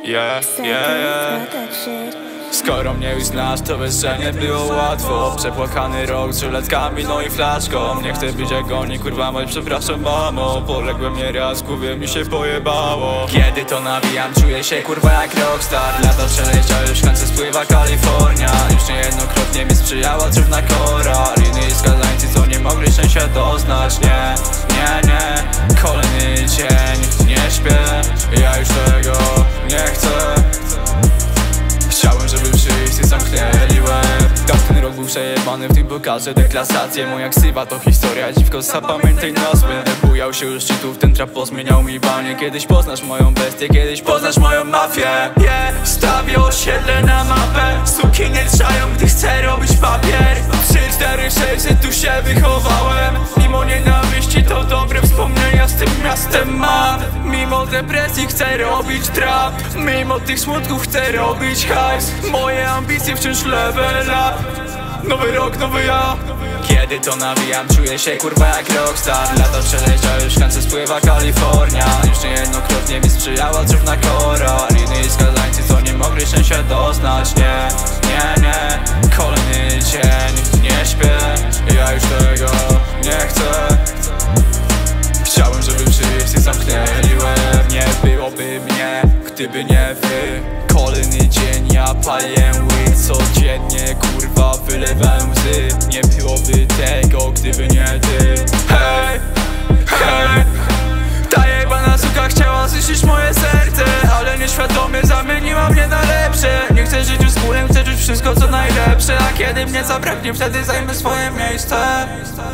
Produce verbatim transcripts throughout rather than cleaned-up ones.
Yeah, yeah, yeah. Skoro mnie już znasz, to wiesz, że nie było łatwo. Przepłakany rok z żyletkami, no i flaszką. Nie chcę być jak oni, kurwa mać, przepraszam mamo. Poległem nieraz, głowie mi się pojebało. Kiedy to nawijam, czuję się kurwa jak rockstar. Lata przeleciał, już w końcu spływa Kalifornia. Już niejednokrotnie mi sprzyjała trudna kora. Inni skazańcy, co nie mogli szczęścia doznać. Nie, nie, nie, kolejny dzień, nie śpię. Ja już tego nie chcę. Chciałem, żeby wszyscy zamknęli łeb. Tamten rok był przejebany, w tym pokażę deklasację. Moja ksywa to historia, dziwko, zapamiętaj nas. Będę bujał się już szczytów, ten trap pozmieniał mi banie. Kiedyś poznasz moją bestię, kiedyś poznasz moją mafię. Yeah, stawię osiedle na mapę. Suki nie trzają, gdy chcę robić papier. Trzy, cztery, sześć, że tu się wychowałem. Mimo nienawiści to dobre wspomnienia z tym miastem mam. Mimo depresji chcę robić trap. Mimo tych smutków chcę robić hajs. Moje ambicje wciąż level up. Nowy rok, nowy ja. Kiedy to nawijam, czuję się kurwa jak rockstar. Lata przeleciał, już w końcu spływa Kalifornia. Już niejednokrotnie mi sprzyjała trudna kora. Inni skazańcy, co nie mogli szczęścia doznać. Nie, nie, nie, kolejny dzień, nie śpię. Ja już tego nie chcę. Chciałem, żeby wszyscy zamknęli łeb. Nie byłoby mnie, gdyby nie wy. Kolejny dzień, ja palę łyk codziennie, kurwa wylewam łzy. Nie byłoby tego, gdyby nie ty. Hej, hej. Ta jebana suka chciała zniszczyć moje serce, ale nieświadomie zamieniła mnie na lepsze. Nie chcę żyć już z bólem, chcę żyć wszystko co najlepsze. A kiedy mnie zabraknie, wtedy zajmę swoje miejsce.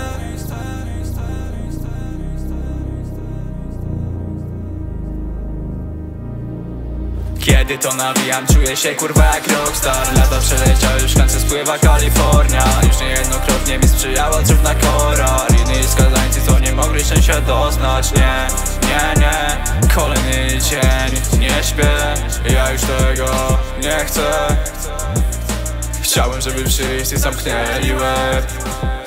Kiedy to nawijam, czuję się kurwa jak rockstar. Lata przeleciał, już w końcu spływa Kalifornia. Już niejednokrotnie mi sprzyjała trudna kora. Inni skazańcy, co nie mogli szczęścia doznać. Nie, nie, nie, kolejny dzień, nie śpię. Ja już tego nie chcę. Chciałem, żeby wszyscy zamknęli łeb.